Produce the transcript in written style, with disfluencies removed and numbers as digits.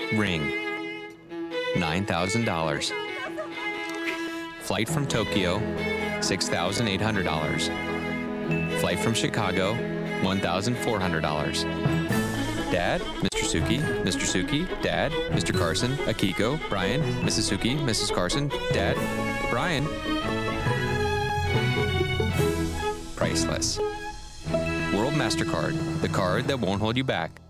Ring, $9,000. Flight from Tokyo, $6,800. Flight from Chicago, $1,400. Dad, Mr. Suki, Mr. Suki, Dad, Mr. Carson, Akiko, Brian, Mrs. Suki, Mrs. Carson, Dad, Brian. Priceless. World MasterCard, the card that won't hold you back.